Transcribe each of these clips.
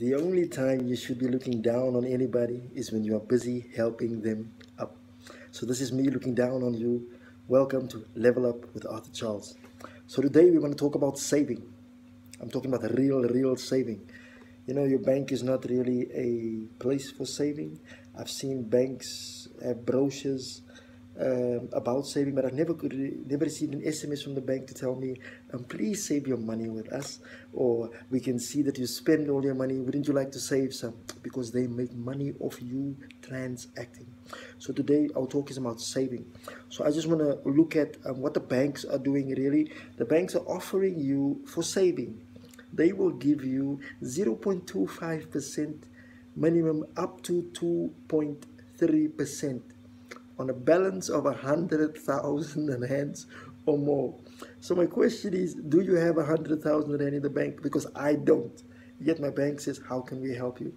The only time you should be looking down on anybody is when you are busy helping them up. So this is me looking down on you. Welcome to Level Up with Arthur Charles. So today we want to talk about saving. I'm talking about real saving. You know, your bank is not really a place for saving. I've seen banks have brochures about saving, but I've never received an SMS from the bank to tell me, please save your money with us, or we can see that you spend all your money. Wouldn't you like to save some? Because they make money off you transacting. So today our talk is about saving. So I just want to look at what the banks are doing. Really, the banks are offering you for saving. They will give you 0.25% minimum up to 2.3% on a balance of 100,000 rands or more. So my question is, do you have 100,000 rand in the bank? Because I don't. Yet my bank says, how can we help you?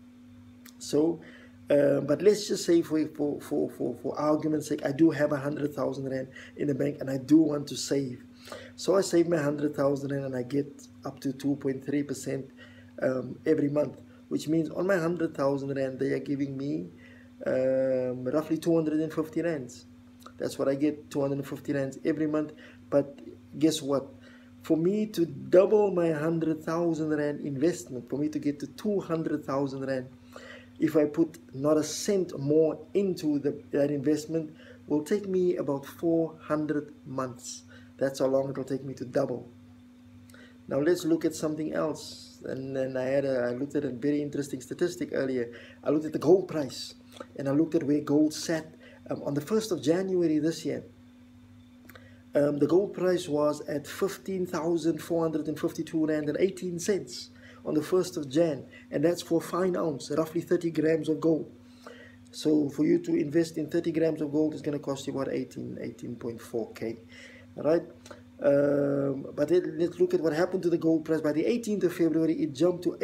So, but let's just say for argument's sake, I do have 100,000 rand in the bank and I do want to save. So I save my 100,000 rand and I get up to 2.3% every month, which means on my 100,000 rand they are giving me roughly 250 rands. That's what I get, 250 rands every month. But guess what? For me to double my 100,000 rand investment, for me to get to 200,000 rand, if I put not a cent more into that investment, will take me about 400 months. That's how long it will take me to double. Now let's look at something else. And then I looked at a very interesting statistic earlier. I looked at the gold price, and I looked at where gold sat on the 1st of January this year. The gold price was at 15,452 rand and 18 cents on the 1st of Jan, and that's for a fine ounce, roughly 30 grams of gold. So for you to invest in 30 grams of gold is going to cost you about 18.4k. All right. But let's look at what happened to the gold price. By the 18th of February, it jumped to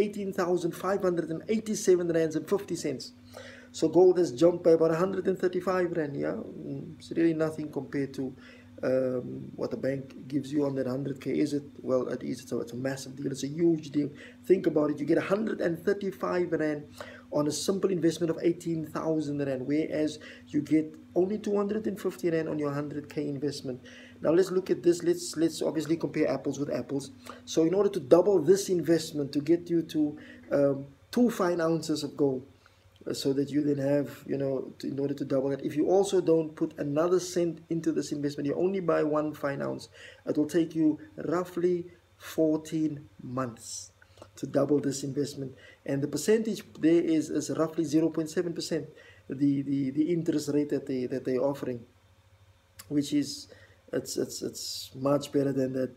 18,587 rands and 50 cents. So gold has jumped by about 135 rand. Yeah, it's really nothing compared to what the bank gives you on that 100k. Is it? Well, it is. So it's a massive deal. It's a huge deal. Think about it. You get 135 rand on a simple investment of 18,000 rand, whereas you get only 250 rand on your 100k investment. Now let's look at this. Let's obviously compare apples with apples. So in order to double this investment, to get you to 2 fine ounces of gold, so that you then have, you know, in order to double it, if you also don't put another cent into this investment, you only buy 1 fine ounce, it will take you roughly 14 months to double this investment. And the percentage there is roughly 0.7%, the interest rate that they're offering, which is it's much better than that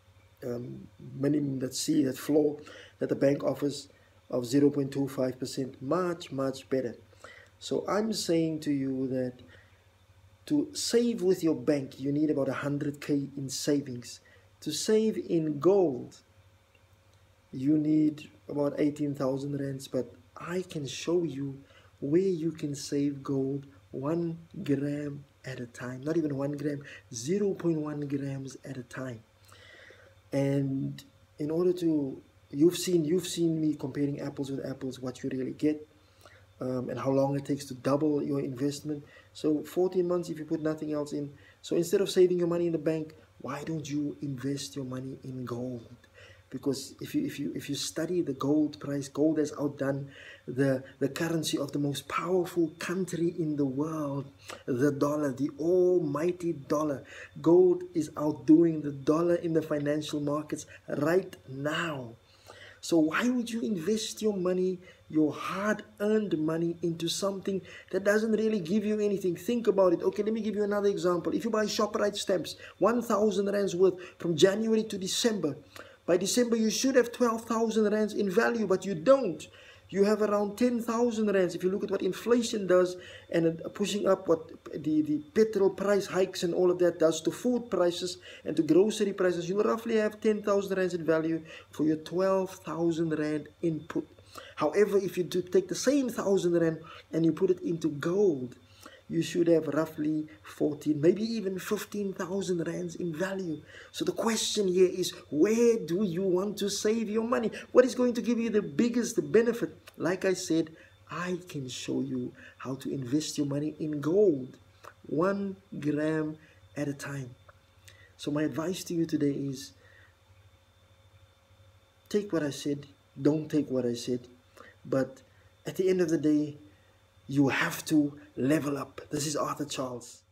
minimum, that floor that the bank offers of 0.25%. Much better. So I'm saying to you that to save with your bank, you need about 100k in savings. To save in gold, you need about 18,000 rands. But I can show you where you can save gold 1 gram at a time. Not even 1 gram, 0.1 grams at a time. And in order to, you've seen me comparing apples with apples, what you really get, and how long it takes to double your investment. So 14 months if you put nothing else in. So instead of saving your money in the bank, why don't you invest your money in gold? Because if you study the gold price, gold has outdone the currency of the most powerful country in the world, the dollar, the almighty dollar. Gold is outdoing the dollar in the financial markets right now. So why would you invest your money, your hard-earned money, into something that doesn't really give you anything? Think about it. Okay, let me give you another example. If you buy ShopRite stamps, 1,000 rands worth from January to December, by December you should have 12,000 rands in value, but you don't. You have around 10,000 rands. If you look at what inflation does and pushing up what the petrol price hikes and all of that does to food prices and to grocery prices, you roughly have 10,000 rands in value for your 12,000 rand input. However, if you do take the same 1,000 rand and you put it into gold, you should have roughly 14, maybe even 15,000 rands in value. So the question here is, where do you want to save your money? What is going to give you the biggest benefit? Like I said, I can show you how to invest your money in gold, 1 gram at a time. So my advice to you today is, take what I said, don't take what I said, but at the end of the day, you have to level up. This is Arthur Charles.